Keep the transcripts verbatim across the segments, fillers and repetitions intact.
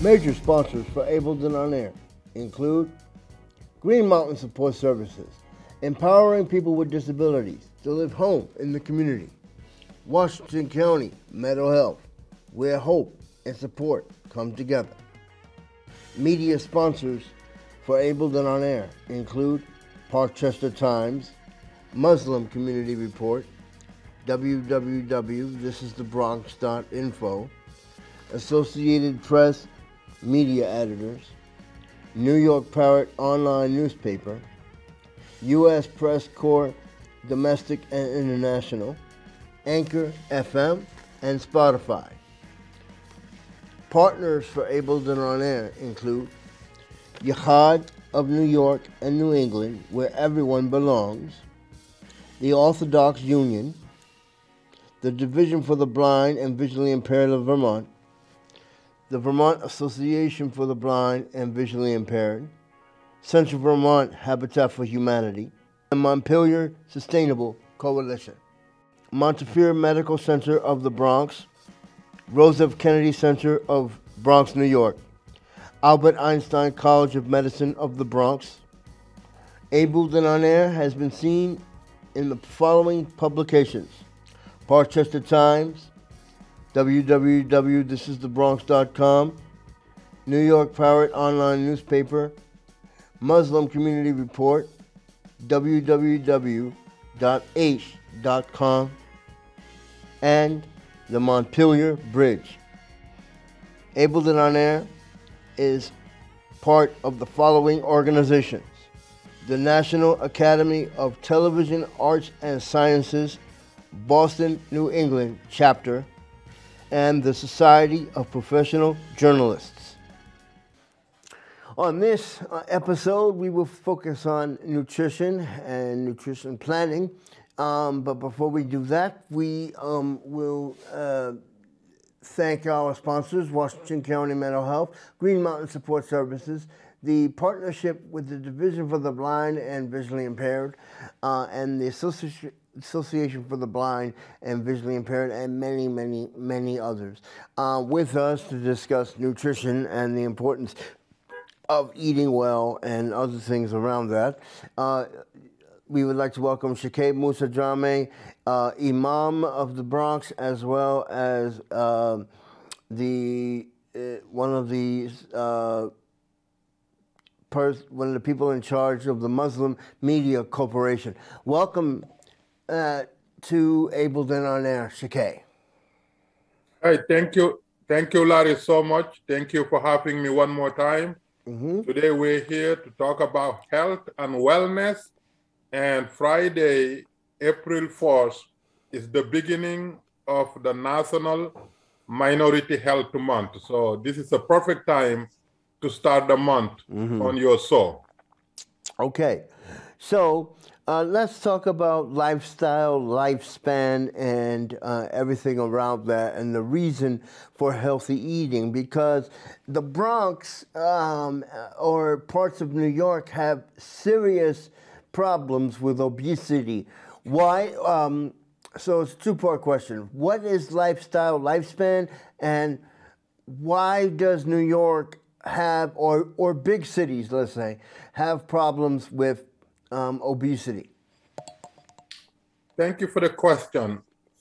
Major sponsors for Ableton On Air include Green Mountain Support Services, empowering people with disabilities to live home in the community. Washington County Mental Health, where hope and support come together. Media sponsors for Ableton On Air include Parkchester Times, Muslim Community Report, w w w dot this is the bronx dot info, Associated Press Media Editors, New York Parrot Online Newspaper, U S Press Corps Domestic and International, Anchor F M, and Spotify. Partners for Ableton On Air include Jihad of New York and New England, where everyone belongs, the Orthodox Union, the Division for the Blind and Visually Impaired of Vermont, the Vermont Association for the Blind and Visually Impaired, Central Vermont Habitat for Humanity, and Montpelier Sustainable Coalition. Montefiore Medical Center of the Bronx, Rose F. Kennedy Center of Bronx, New York, Albert Einstein College of Medicine of the Bronx. Ableton On Air has been seen in the following publications: Parkchester Times, w w w dot this is the bronx dot com, New York Parrot Online Newspaper, Muslim Community Report, w w w dot h dot com, and the Montpelier Bridge. Ableton On Air is part of the following organizations: the National Academy of Television Arts and Sciences, Boston, New England chapter, and the Society of Professional Journalists. On this uh, episode, we will focus on nutrition and nutrition planning. Um, but before we do that, we um, will uh, thank our sponsors: Washington County Mental Health, Green Mountain Support Services, the partnership with the Division for the Blind and Visually Impaired, uh, and the Associ Association for the Blind and Visually Impaired, and many, many, many others, uh, with us to discuss nutrition and the importance of eating well and other things around that. Uh, we would like to welcome Sheikh Musa Drammeh, uh, Imam of the Bronx, as well as uh, the uh, one of the uh, one of the people in charge of the Muslim Media Corporation. Welcome uh, to Ableton On Air, Sheikh. Hi, thank you. Thank you, Larry, so much. Thank you for having me one more time. Mm-hmm. Today we're here to talk about health and wellness. And Friday, April fourth, is the beginning of the National Minority Health Month. So this is a perfect time to start the month mm-hmm. on your show. Okay, so uh, let's talk about lifestyle, lifespan, and uh, everything around that, and the reason for healthy eating, because the Bronx um, or parts of New York have serious problems with obesity. Why? Um, so it's a two-part question. What is lifestyle, lifespan, and why does New York have, or or big cities, let's say, have problems with um, obesity? Thank you for the question.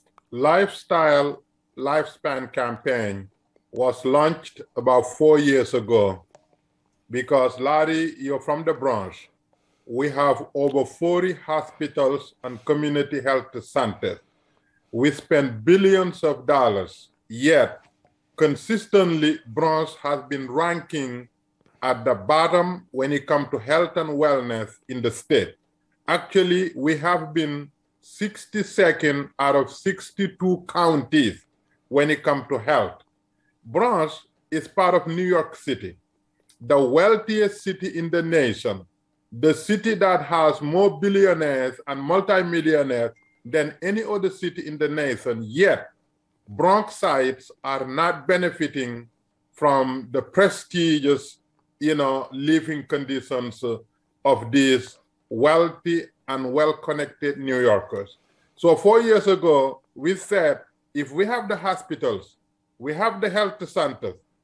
Lifestyle Lifespan campaign was launched about four years ago because, Larry, you're from the Bronx. We have over forty hospitals and community health centers. We spend billions of dollars, yet consistently, Bronx has been ranking at the bottom when it comes to health and wellness in the state. Actually, we have been sixty-second out of sixty-two counties when it comes to health. Bronx is part of New York City, the wealthiest city in the nation, the city that has more billionaires and multimillionaires than any other city in the nation, yet Bronxites are not benefiting from the prestigious, you know, living conditions uh, of these wealthy and well-connected New Yorkers. So four years ago, we said, if we have the hospitals, we have the health centers,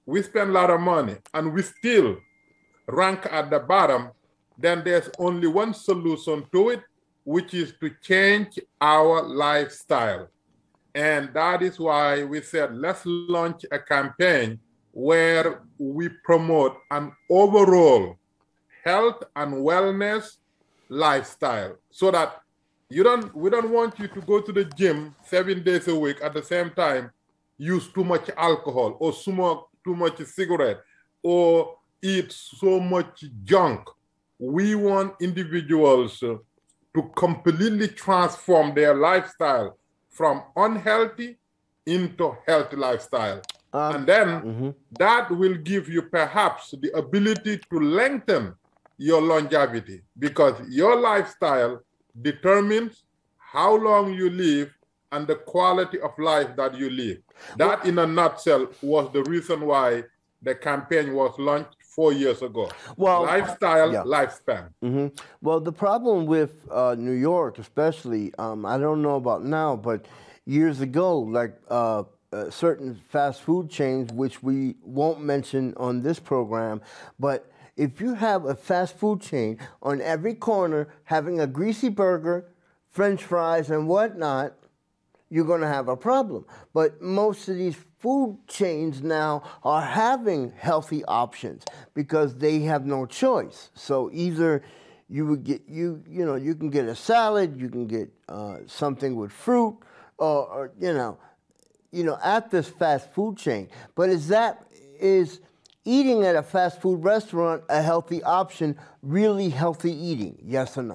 we spend a lot of money, and we still rank at the bottom, then there's only one solution to it, which is to change our lifestyle. And that is why we said, let's launch a campaign where we promote an overall health and wellness lifestyle, so that you don't, we don't want you to go to the gym seven days a week at the same time, use too much alcohol or smoke too much cigarette or eat so much junk. We want individuals uh, to completely transform their lifestyle from unhealthy into healthy lifestyle. Um, and then mm-hmm. that will give you perhaps the ability to lengthen your longevity, because your lifestyle determines how long you live and the quality of life that you live. That, in a nutshell, was the reason why the campaign was launched four years ago. Well, lifestyle, yeah. lifespan. Mm-hmm. Well, the problem with uh, New York, especially, um, I don't know about now, but years ago, like uh, uh, certain fast food chains, which we won't mention on this program, but if you have a fast food chain on every corner having a greasy burger, French fries, and whatnot, you're going to have a problem. But most of these food chains now are having healthy options because they have no choice. So either you would get you you know you can get a salad, you can get uh, something with fruit, or, or you know you know at this fast food chain. But is that is eating at a fast food restaurant a healthy option? Really healthy eating? Yes or no?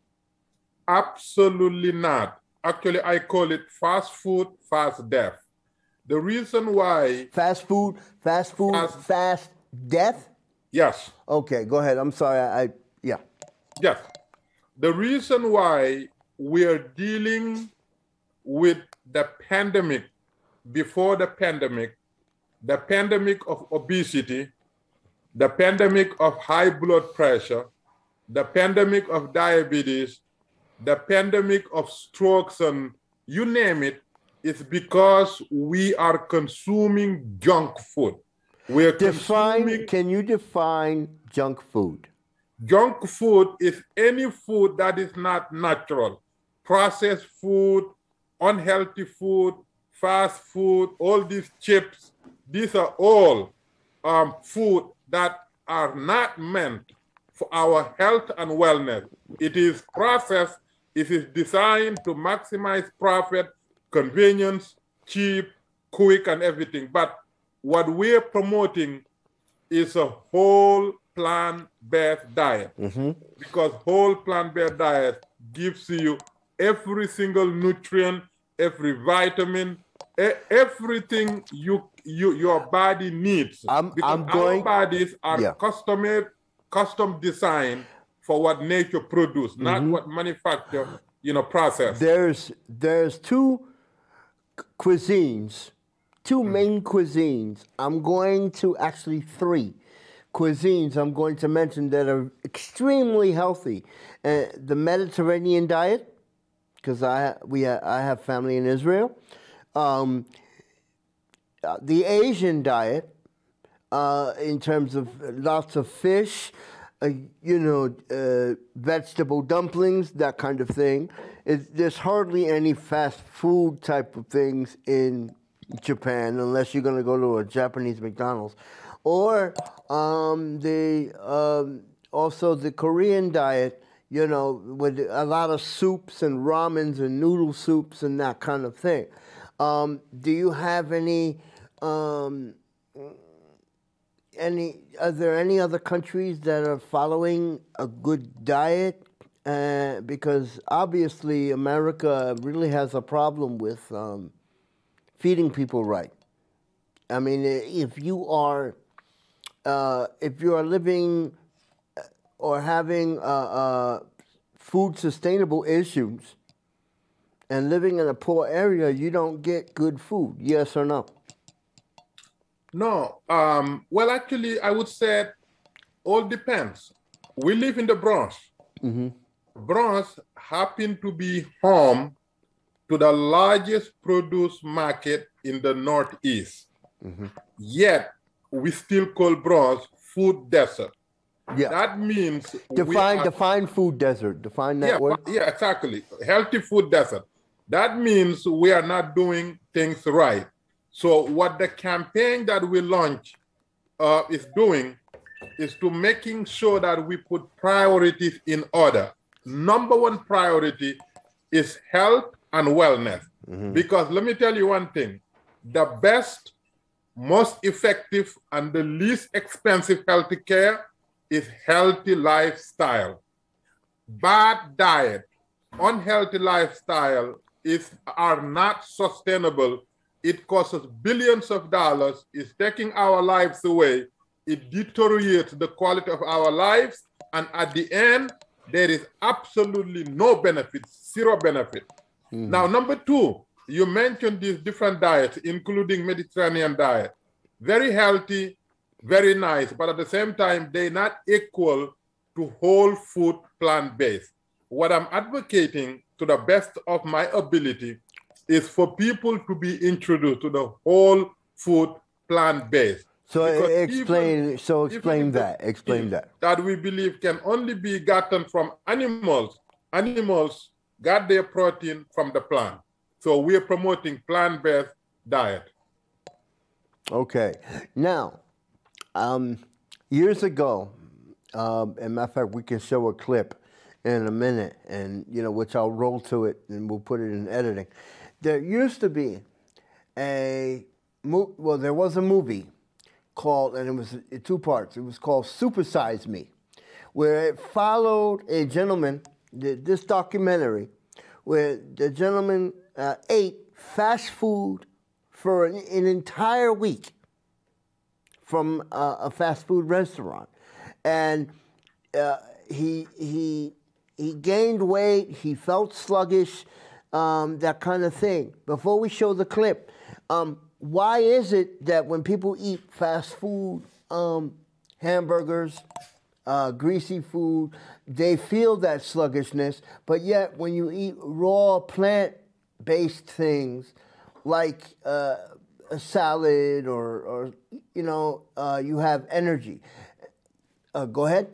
Absolutely not. Actually, I call it fast food, fast death. The reason why... Fast food, fast food, fast, fast death? Yes. Okay, go ahead. I'm sorry. I, I yeah. Yes. The reason why we're dealing with the pandemic, before the pandemic, the pandemic of obesity, the pandemic of high blood pressure, the pandemic of diabetes, the pandemic of strokes, and you name it, is because we are consuming junk food. We're define, consuming... Can you define junk food? Junk food is any food that is not natural. Processed food, unhealthy food, fast food, all these chips, these are all um, food that are not meant for our health and wellness. It is processed. It is designed to maximize profit, convenience, cheap, quick, and everything. But what we're promoting is a whole plant-based diet. Mm-hmm. Because whole plant-based diet gives you every single nutrient, every vitamin, e- everything you, you your body needs. I'm, because I'm going, our bodies are yeah. custom made, custom designed for what nature produces, mm-hmm. not what manufacture, you know, process. There's there's two cuisines, two mm-hmm. main cuisines. I'm going to actually three cuisines I'm going to mention that are extremely healthy. Uh, the Mediterranean diet, because I we ha- I have family in Israel. Um, uh, the Asian diet, uh, in terms of lots of fish. Uh, you know, uh, vegetable dumplings, that kind of thing. It, there's hardly any fast food type of things in Japan, unless you're going to go to a Japanese McDonald's. Or um, the um, also the Korean diet, you know, with a lot of soups and ramens and noodle soups and that kind of thing. Um, do you have any... Um, Any, are there any other countries that are following a good diet? Uh, because obviously America really has a problem with um, feeding people right. I mean, if you are, uh, if you are living or having uh, uh, food sustainable issues and living in a poor area, you don't get good food. Yes or no? No, um, well, actually, I would say it all depends. We live in the Bronx. Mm-hmm. Bronx happen to be home to the largest produce market in the Northeast. Mm-hmm. Yet, we still call bronze food desert. Yeah. That means define are, define food desert. Define that yeah, word. Yeah, exactly. Healthy food desert. That means we are not doing things right. So what the campaign that we launch uh, is doing is to making sure that we put priorities in order. Number one priority is health and wellness. Mm-hmm. Because let me tell you one thing, the best, most effective, and the least expensive health care is healthy lifestyle. Bad diet, unhealthy lifestyle is are not sustainable. It costs us billions of dollars, it's taking our lives away, it deteriorates the quality of our lives, and at the end, there is absolutely no benefit, zero benefit. Mm. Now, number two, you mentioned these different diets, including Mediterranean diet. Very healthy, very nice, but at the same time, they're not equal to whole food plant-based. What I'm advocating to the best of my ability is for people to be introduced to the whole food plant-based. So explain. Even, so explain that. Explain that. That we believe can only be gotten from animals. Animals got their protein from the plant. So we are promoting plant-based diet. Okay. Now, um, years ago, um, as a matter of fact, we can show a clip in a minute, and you know, which I'll roll to it, and we'll put it in editing. There used to be a well, there was a movie called, and it was in two parts. It was called Super Size Me, where it followed a gentleman, this documentary, where the gentleman uh, ate fast food for an, an entire week from uh, a fast food restaurant, and uh, he he he gained weight. He felt sluggish, um, that kind of thing. Before we show the clip. Um, Why is it that when people eat fast food, um, hamburgers, uh, greasy food, they feel that sluggishness, but yet when you eat raw plant-based things like uh, a salad or, or you know, uh, you have energy? Uh, go ahead.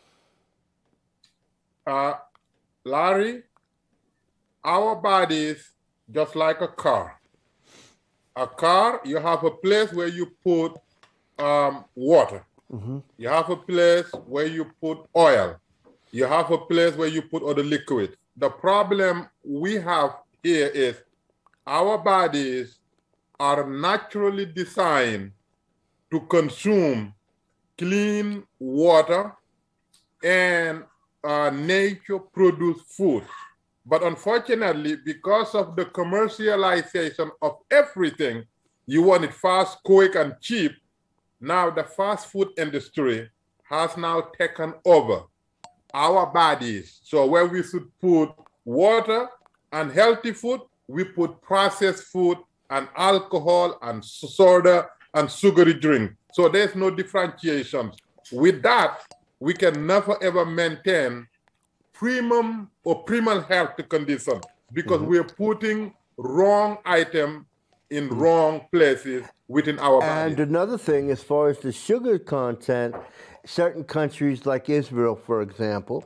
Uh, Larry, our bodies just like a car. A car, you have a place where you put um, water. Mm-hmm. You have a place where you put oil. You have a place where you put other liquids. The problem we have here is our bodies are naturally designed to consume clean water and uh, nature-produced food. But unfortunately, because of the commercialization of everything, you want it fast, quick, and cheap. Now the fast food industry has now taken over our bodies. So where we should put water and healthy food, we put processed food and alcohol and soda and sugary drink. So there's no differentiation. With that, we can never ever maintain premium or primal health condition because mm-hmm. we're putting wrong item in mm-hmm. wrong places within our body. And another thing, as far as the sugar content, certain countries like Israel, for example,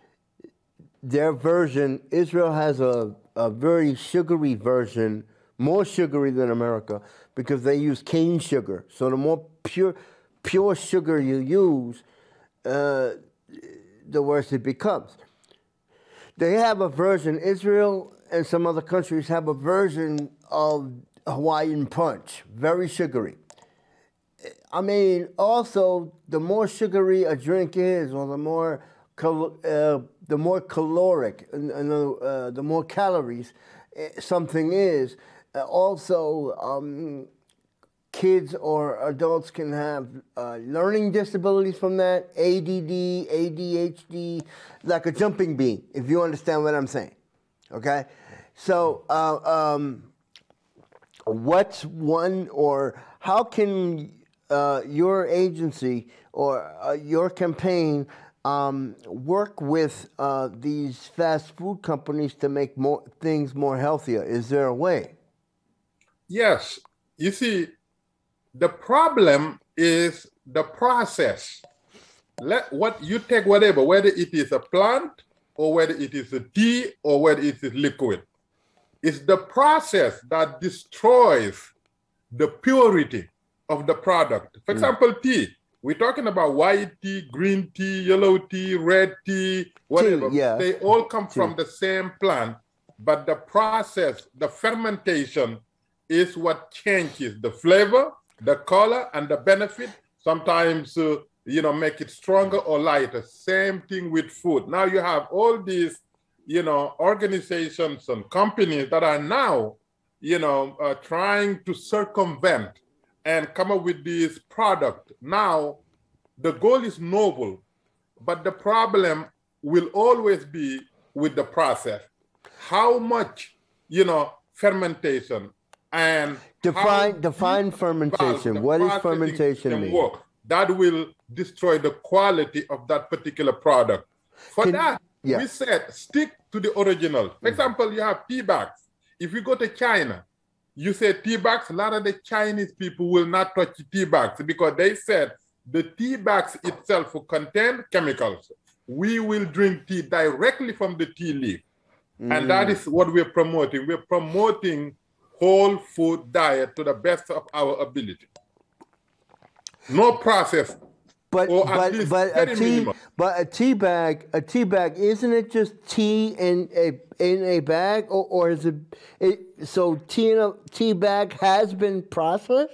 their version, Israel has a, a very sugary version, more sugary than America, because they use cane sugar. So the more pure, pure sugar you use, uh, the worse it becomes. They have a version, Israel and some other countries have a version of Hawaiian punch, very sugary. I mean, also, the more sugary a drink is, or the more cal uh, the more caloric, uh, uh, the more calories something is, uh, also um, kids or adults can have uh, learning disabilities from that, A D D, A D H D, like a jumping bean, if you understand what I'm saying, okay? So uh, um, what's one, or how can uh, your agency or uh, your campaign um, work with uh, these fast food companies to make more things more healthier? Is there a way? Yes. You see, the problem is the process. Let what you take whatever, whether it is a plant or whether it is a tea or whether it is liquid. It's the process that destroys the purity of the product. For example, mm. tea. We're talking about white tea, green tea, yellow tea, red tea, whatever. Tea, yeah. They all come tea. from the same plant, but the process, the fermentation is what changes the flavor, the color, and the benefit. Sometimes, uh, you know, make it stronger or lighter. Same thing with food. Now you have all these, you know, organizations and companies that are now, you know, uh, trying to circumvent and come up with this product. Now, the goal is noble, but the problem will always be with the process. How much, you know, fermentation and define define fermentation. What does fermentation mean? Work. That will destroy the quality of that particular product. For Can, that, yeah. we said stick to the original. For mm-hmm. example, you have tea bags. If you go to China, you say tea bags, a lot of the Chinese people will not touch tea bags because they said the tea bags itself will contain chemicals. We will drink tea directly from the tea leaf. Mm. And that is what we're promoting. We're promoting whole food diet to the best of our ability. No process. But but but a tea but a tea bag a tea bag isn't it just tea in a in a bag or, or is it, it so tea in a tea bag has been processed?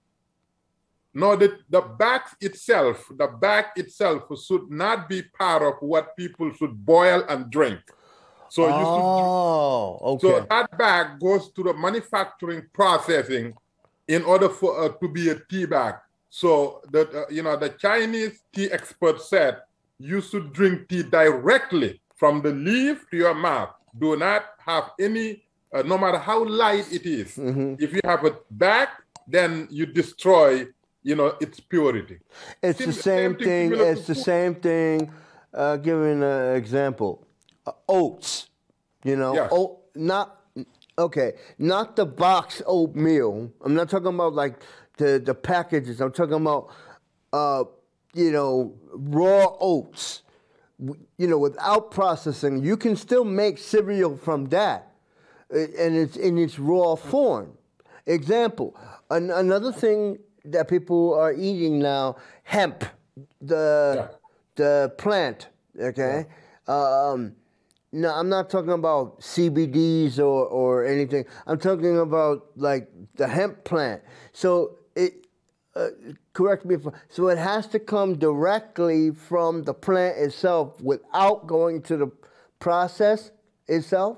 No, the the bag itself the bag itself should not be part of what people should boil and drink. So you oh, should, okay. So that bag goes to the manufacturing processing in order for uh, to be a tea bag. So the uh, you know the Chinese tea expert said you should drink tea directly from the leaf to your mouth. Do not have any, uh, no matter how light it is. Mm-hmm. If you have a bag, then you destroy, you know, its purity. It's Sim- the same, same thing. thing it's the food. same thing. Uh, giving an example, uh, oats. You know, yes. oat, not okay, not the box oatmeal. I'm not talking about like. The, the packages, I'm talking about, uh, you know, raw oats, you know, without processing. You can still make cereal from that, and it's in its raw form. Example, an, another thing that people are eating now, hemp, the, yeah. the plant, okay? Yeah. Um, no, I'm not talking about C B Ds or, or anything. I'm talking about, like, the hemp plant. So, It, uh, correct me if so it has to come directly from the plant itself without going to the process itself,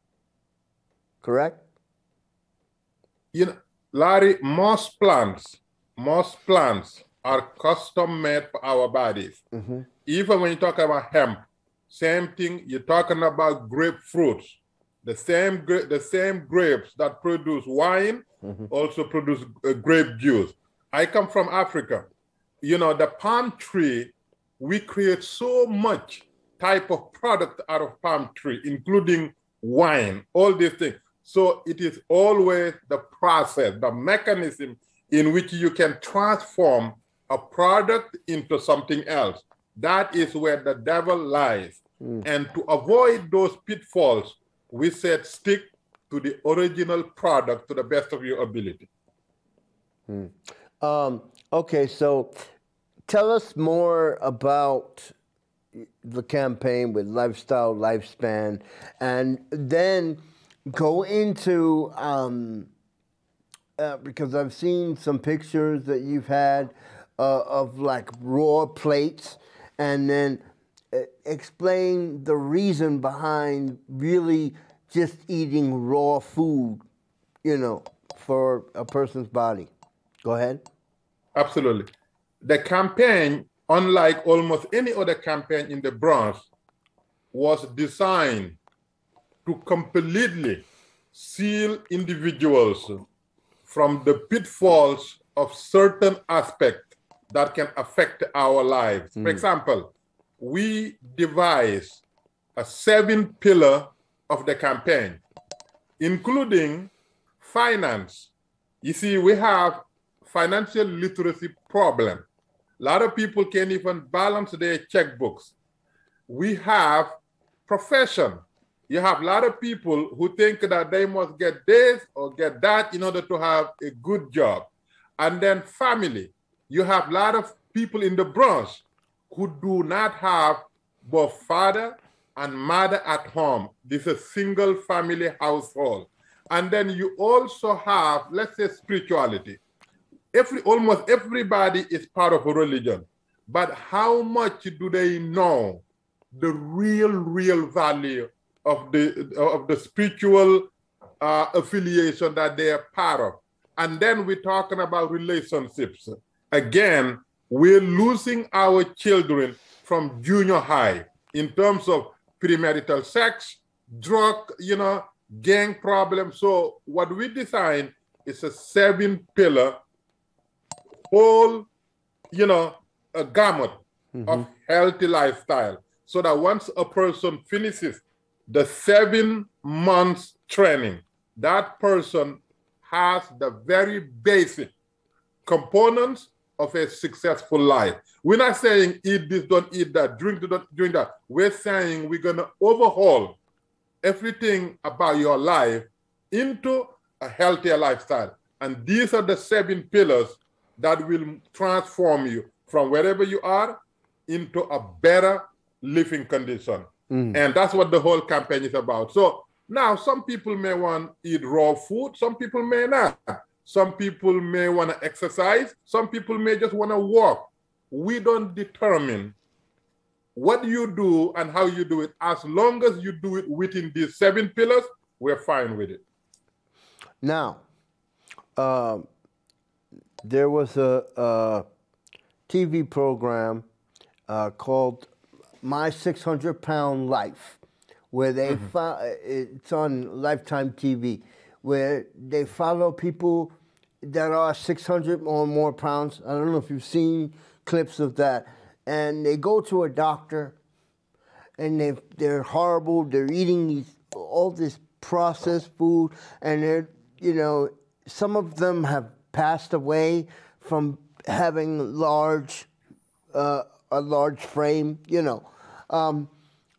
correct? You know, Larry, most plants, most plants are custom made for our bodies. Mm-hmm. Even when you talk about hemp, same thing, you're talking about grapefruits. The same, the same grapes that produce wine mm-hmm. also produce uh, grape juice. I come from Africa. You know, the palm tree, we create so much type of product out of palm tree, including wine, all these things. So it is always the process, the mechanism in which you can transform a product into something else. That is where the devil lies. Mm. And to avoid those pitfalls, we said stick to the original product to the best of your ability. Hmm. Um, okay, so tell us more about the campaign with Lifestyle Lifespan, and then go into, um, uh, because I've seen some pictures that you've had uh, of like raw plates, and then uh, explain the reason behind really just eating raw food, you know, for a person's body. Go ahead. Absolutely. The campaign, unlike almost any other campaign in the Bronx, was designed to completely seal individuals from the pitfalls of certain aspects that can affect our lives. Mm. For example, we devised a seven pillar of the campaign, including finance. You see, we have financial literacy problem. A lot of people can't even balance their checkbooks. We have profession. You have a lot of people who think that they must get this or get that in order to have a good job. And then family. You have a lot of people in the Bronx who do not have both father and mother at home. This is a single family household. And then you also have, let's say, spirituality. Every, almost everybody is part of a religion. But how much do they know the real, real value of the, of the spiritual uh, affiliation that they are part of? And then we're talking about relationships. Again, we're losing our children from junior high in terms of premarital sex, drug, you know, gang problems. So what we designed is a seven pillar whole, you know, a gamut mm-hmm. of healthy lifestyle. So that once a person finishes the seven months training, that person has the very basic components of a successful life. We're not saying eat this, don't eat that, drink this, don't drink that. We're saying we're gonna overhaul everything about your life into a healthier lifestyle. And these are the seven pillars that will transform you from wherever you are into a better living condition. Mm. And that's what the whole campaign is about. So now some people may want to eat raw food, some people may not. Some people may want to exercise, some people may just want to walk. We don't determine what you do and how you do it. As long as you do it within these seven pillars, we're fine with it. Now, uh, there was a, a T V program uh, called My six hundred pound Life, where they mm-hmm. fo- it's on Lifetime T V, where they follow people that are six hundred or more pounds. I don't know if you've seen clips of that. And they go to a doctor, and they they're horrible. They're eating these all this processed food, and they're you know some of them have passed away from having large uh, a large frame. You know, um,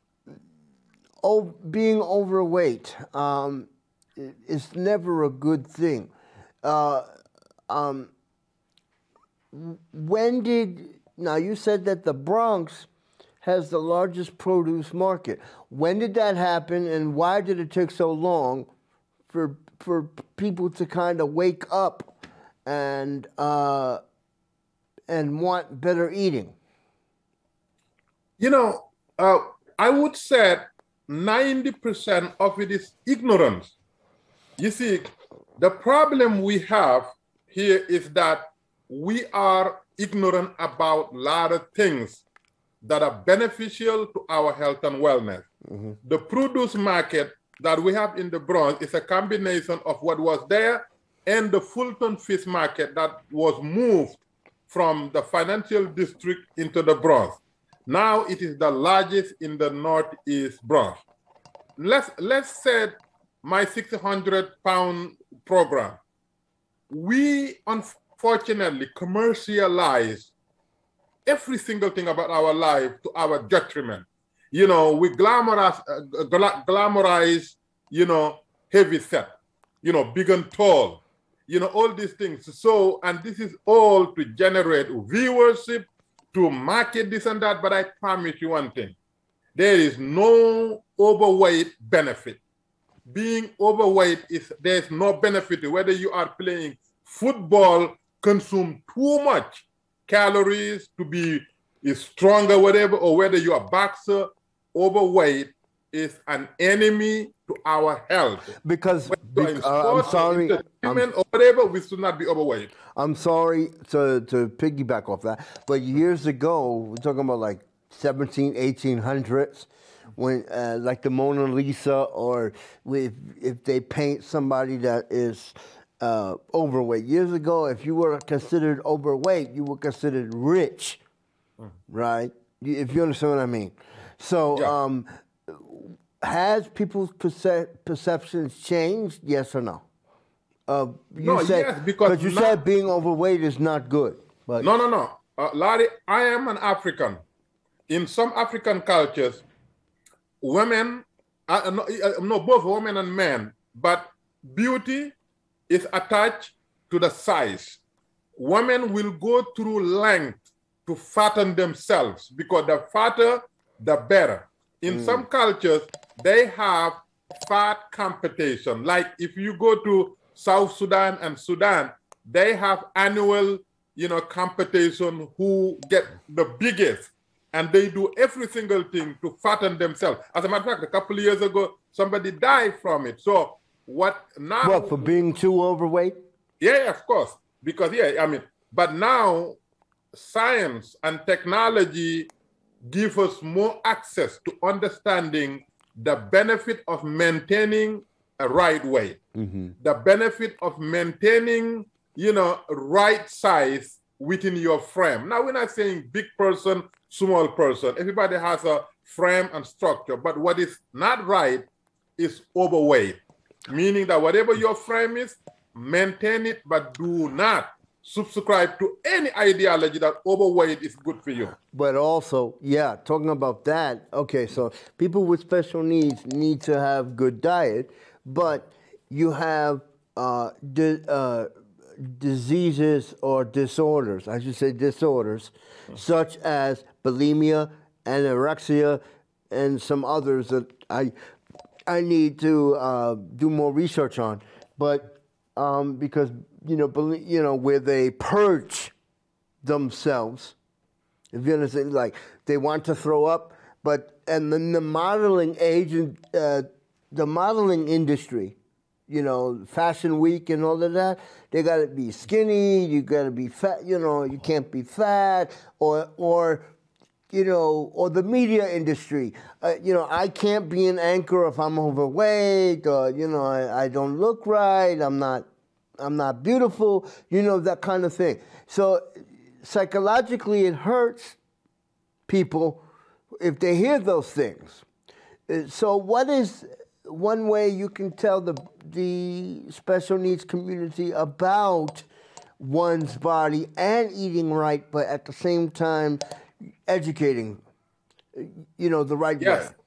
oh, being overweight um, is never a good thing. Uh, um, when did Now, you said that the Bronx has the largest produce market. When did that happen, and why did it take so long for for people to kind of wake up and uh, and want better eating? You know, uh, I would say ninety percent of it is ignorance. You see, the problem we have here is that we are ignorant about a lot of things that are beneficial to our health and wellness. Mm-hmm. The produce market that we have in the Bronx is a combination of what was there and the Fulton fish market that was moved from the financial district into the Bronx. Now it is the largest in the Northeast Bronx. Let's, let's say my six hundred pound program. We, unfortunately, commercialize every single thing about our life to our detriment. You know, we glamorize, uh, gla glamorize, you know, heavy set, you know, big and tall, you know, all these things. So, and this is all to generate viewership, to market this and that. But I promise you one thing, there is no overweight benefit. Being overweight, is there's no benefit, whether you are playing football, consume too much calories to be is stronger, whatever, or whether you're a boxer, overweight is an enemy to our health. Because, because uh, I'm sorry, I'm, or whatever, we should not be overweight. I'm sorry to, to piggyback off that, but years ago, we're talking about like seventeen, eighteen hundreds, when uh, like the Mona Lisa, or if, if they paint somebody that is uh, overweight. Years ago, if you were considered overweight, you were considered rich, mm. right? If you understand what I mean. So yeah. um, has people's perce perceptions changed, yes or no? Uh, you No, said, yes, because you now- said being overweight is not good. But No, no, no. Uh, Larry, I am an African. In some African cultures, women, uh, no, uh, no, both women and men, but beauty is attached to the size. Women will go through length to fatten themselves because the fatter, the better. In mm. some cultures, they have fat competition. Like if you go to South Sudan and Sudan, they have annual, you know, competition who get the biggest, and they do every single thing to fatten themselves. As a matter of fact, a couple of years ago, somebody died from it. So what now? What, for being too overweight? Yeah, of course. Because, yeah, I mean, but now science and technology give us more access to understanding the benefit of maintaining a right weight, mm-hmm. the benefit of maintaining, you know, right size within your frame. Now, we're not saying big person, small person. Everybody has a frame and structure, but what is not right is overweight, meaning that whatever your frame is, maintain it, but do not subscribe to any ideology that overweight is good for you. But also, yeah, talking about that, okay, so people with special needs need to have good diet, but you have uh, di uh, diseases or disorders, I should say disorders, such as bulimia, anorexia, and some others that I, I need to uh, do more research on. But Um, because, you know, you know, where they purge themselves, if you understand, like they want to throw up, but, and then the modeling agent, uh, the modeling industry, you know, Fashion Week and all of that, they got to be skinny, you got to be fat, you know, you can't be fat, or, or, you know, or the media industry. Uh, you know, I can't be an anchor if I'm overweight, or, you know, I, I don't look right, I'm not, I'm not beautiful, you know, that kind of thing. So psychologically, it hurts people if they hear those things. So what is one way you can tell the, the special needs community about one's body and eating right, but at the same time, educating, you know, the right yes. way?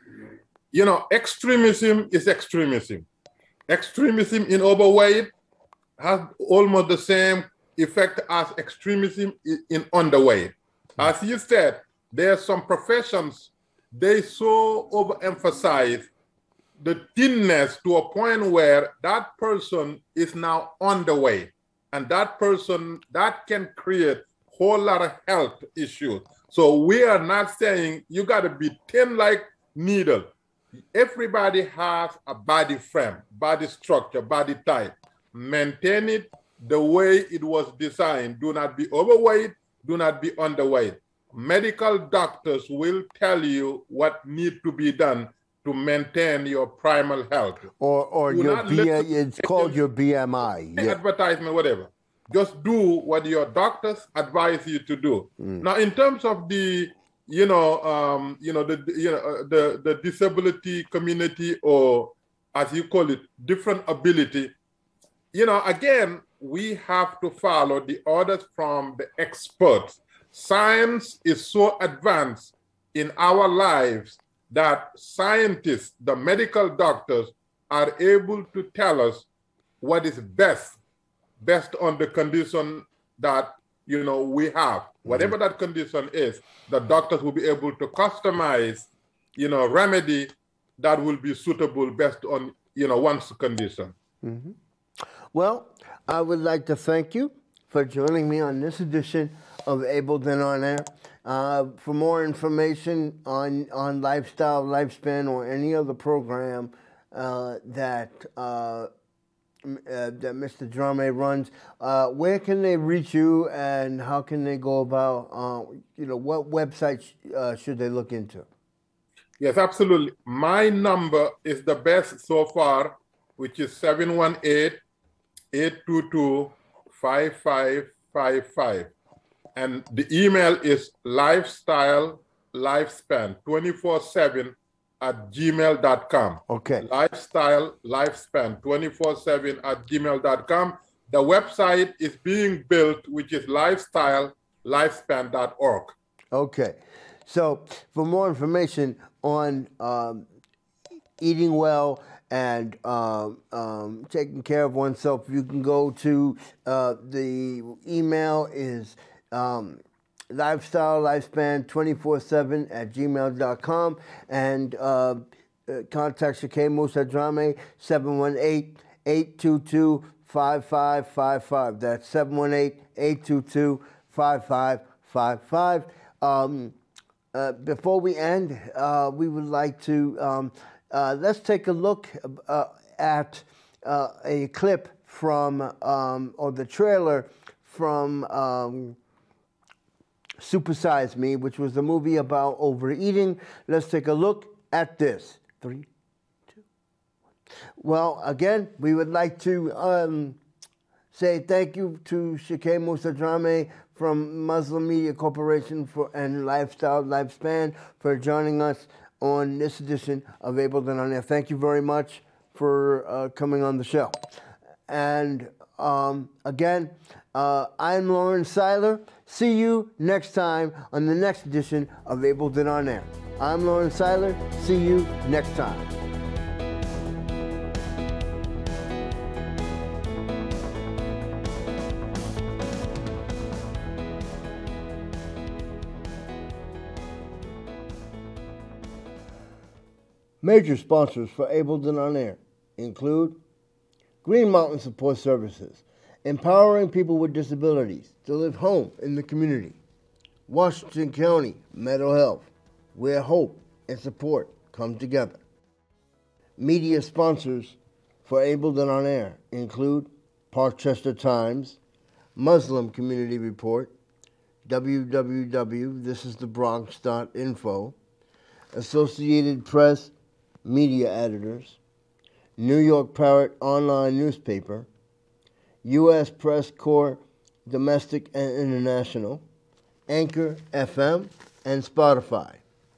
You know, extremism is extremism. Extremism in overweight has almost the same effect as extremism in underweight. As you said, there are some professions, they so overemphasize the thinness to a point where that person is now underweight. And that person, that can create a whole lot of health issues. So we are not saying you got to be thin like needle. Everybody has a body frame, body structure, body type. Maintain it the way it was designed. Do not be overweight, do not be underweight. Medical doctors will tell you what needs to be done to maintain your primal health. Or, or your B it's called your B M I. Yeah. Advertisement, whatever. Just do what your doctors advise you to do. Mm. Now, in terms of the, you know, um, you know, the, you know, uh, the the disability community, or as you call it, different ability, you know, again, we have to follow the orders from the experts. Science is so advanced in our lives that scientists, the medical doctors, are able to tell us what is best, based on the condition that, you know, we have. Whatever mm-hmm. that condition is, the doctors will be able to customize, you know, remedy that will be suitable based on, you know, one's condition. Mm-hmm. Well, I would like to thank you for joining me on this edition of Able Then On Air. Uh, for more information on, on lifestyle, lifespan, or any other program uh, that uh, Uh, that Mister Drammeh runs, uh, where can they reach you, and how can they go about, uh, you know, what websites uh, should they look into? Yes, absolutely. My number is the best so far, which is seven one eight, eight two two, five five five five. And the email is lifestyle lifespan twenty-four seven at gmail dot com. Okay. Lifestyle Lifespan twenty-four seven at gmail dot com. The website is being built, which is lifestyle lifespan dot org. Okay. So for more information on um, eating well and um, um, taking care of oneself, you can go to uh, the email is um, lifestyle lifespan twenty-four seven at gmail dot com, and uh, uh, contact Sheikh Musa Drammeh seven one eight, eight two two, five five five five. That's seven one eight, eight two two, five five five five. Um, uh, before we end, uh, we would like to um, uh, let's take a look uh, at uh, a clip from um, or the trailer from Um, Supersize Me, which was a movie about overeating. Let's take a look at this. Three, two, one. Well, again, we would like to um, say thank you to Sheikh Musa Drammeh from Muslim Media Corporation for and Lifestyle Lifespan for joining us on this edition of Able to On Air. Thank you very much for uh, coming on the show. And um, again, uh, I'm Lauren Seiler. See you next time on the next edition of Able to On Air. I'm Lauren Seiler. See you next time. Major sponsors for Able to On Air include Green Mountain Support Services, empowering people with disabilities to live home in the community. Washington County Mental Health, where hope and support come together. Media sponsors for Able to On Air include Parkchester Times, Muslim Community Report, w w w dot this is the bronx dot info, Associated Press Media Editors, New York Parrot Online Newspaper, U S Press Corps Domestic and International, Anchor F M, and Spotify.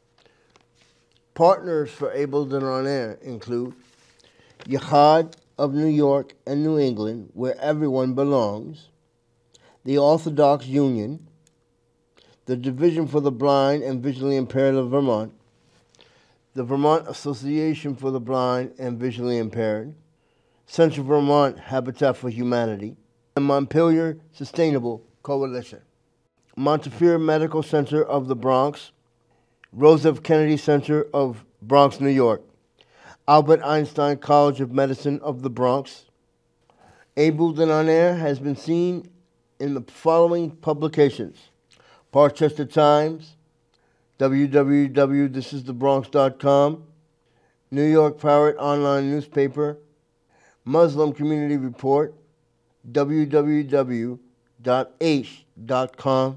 Partners for Able to On Air include Sheikh of New York and New England, where everyone belongs, the Orthodox Union, the Division for the Blind and Visually Impaired of Vermont, the Vermont Association for the Blind and Visually Impaired, Central Vermont Habitat for Humanity, and Montpelier Sustainable Coalition. Montefiore Medical Center of the Bronx, Rose F. Kennedy Center of Bronx, New York, Albert Einstein College of Medicine of the Bronx. Able to On Air has been seen in the following publications: Parkchester Times, w w w dot this is the bronx dot com, New York Parrot Online Newspaper, Muslim Community Report, w w w dot aish dot com,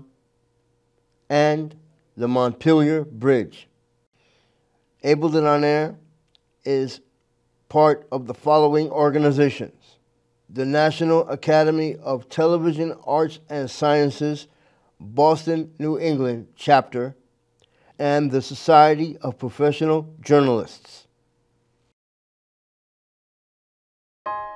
and the Montpelier Bridge. Able to On Air is part of the following organizations: the National Academy of Television Arts and Sciences, Boston, New England chapter, and the Society of Professional Journalists.